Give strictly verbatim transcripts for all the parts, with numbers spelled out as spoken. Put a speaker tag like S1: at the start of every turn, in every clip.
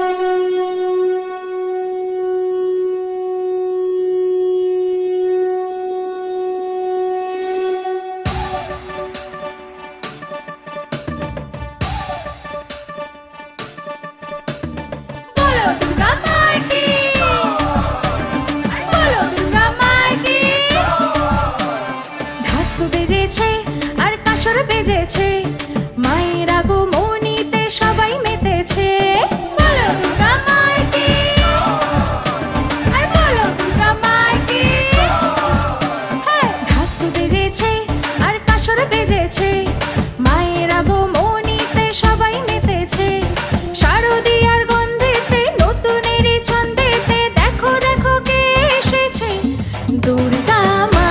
S1: মায়ের আগমনীতে সবাই মেতেছে, বলো দুর্গা মায়ের কি, আর বলো দুর্গা মায়ের কি। হ্যাঁ, ঢাক তো বেজেছে আর কাসর বেজেছে, মায়ের আগমনীতে সবাই মেতেছে। শারদীয়ার গন্ধেতে নতুনের ছন্দেতে দেখো দেখো কে এসেছে, দুর্গা মা।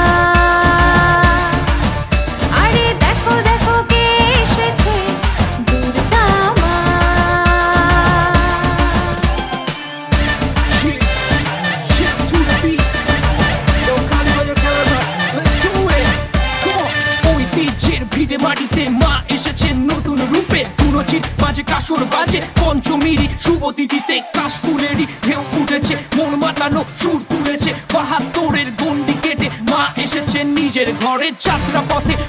S2: মাটিতে মা এসেছেন নতুন রূপে, তুলসীর মাঝে কাসর বাজে, পঞ্চমীরই শুভ তিথিতে কাশফুলেরই ঢেউ উঠেছে, মন মাতানো সুর তুলেছে, বাহাত্তরের গন্ডি কেটে মা এসেছেন নিজের ঘরে। যাত্রা পথে